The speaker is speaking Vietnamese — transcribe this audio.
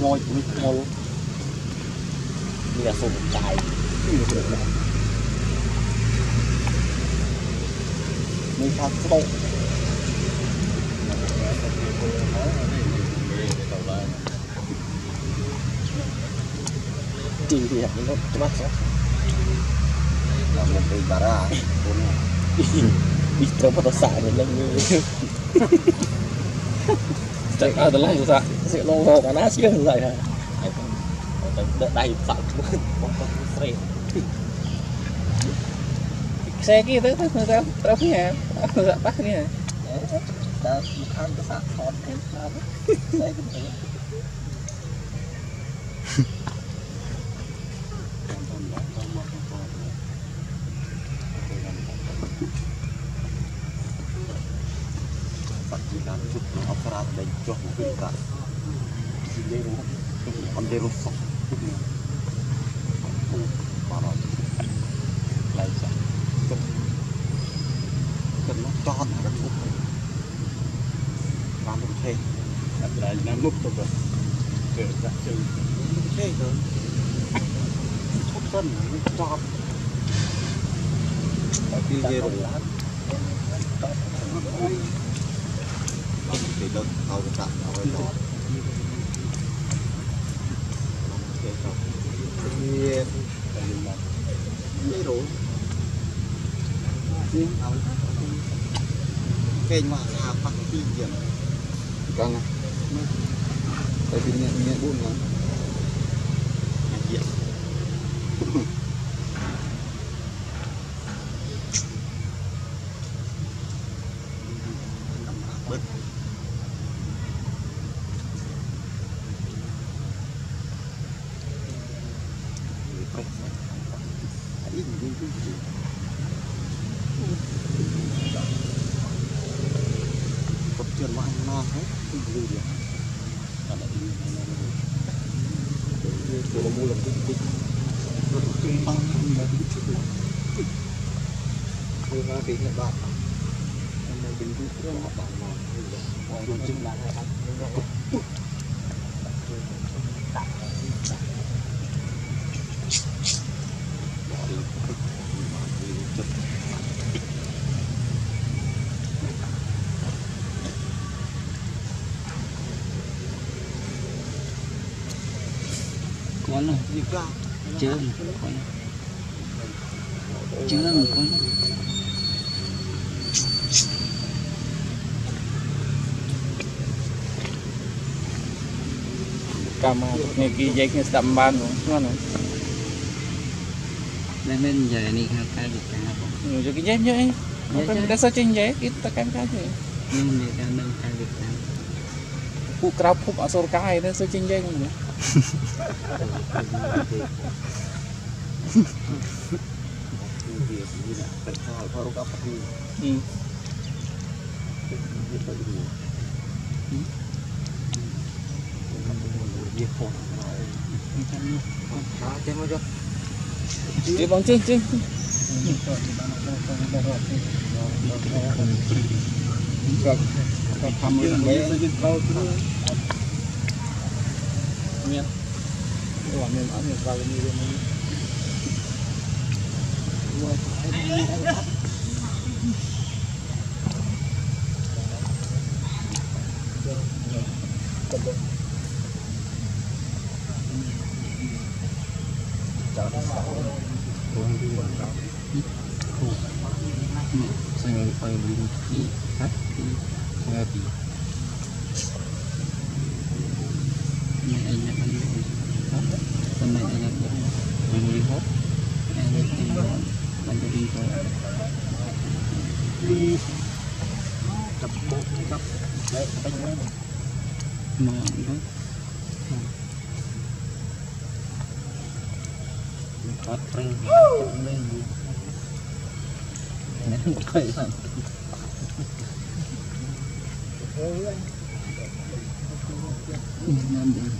ngồi ngồi như là sụp tài mình phạt bộ chỉ thì nó mắt số là một cái bà ra đi trâu bắt đầu xả rồi lên như chạy à từ lâu rồi sẽ lâu hồ cả nát xuyên rồi hả đây phạt xe kia tới tới ra đâu phía nhà dạ bắt đi hả đã ăn cái sạc thọt thêm xe cái operat dan joh kita ambil rusak parah laisa kena chọn ada thuốc làm được thế là làm nút rồi kể ra chừng thế rồi thuốc dân nó chọn đi về rồi thì đất tao tạm tao phải lo cái rồi cái mà là bắt đi gì căng à tại vì nhẹ buồn lắm tập trường mà anh non hết không gì được tôi mua làm cái chung tăng mà tôi ra cái này bạn anh bình thường rất là bạn nào rồi chung là hai con rồi chưa một con chưa một con cam nghe kia dây cái tầm ban rồi ngon rồi nên giờ này cái được cả rồi cái dây nhảy mình đã sao trên dây kita kan cái gì nhưng để ta nâng cái được cả phụ crab phụ ở sổ cái nó sao trên dây không chị bằng chứ tham mấy miền quả miền ở miền vào như vậy saya paling beli hati hati ini enak kan sama enak melihat enak menjadi tepuk cặp đấy anh em mà đó có trăng lên nén cười là nam đi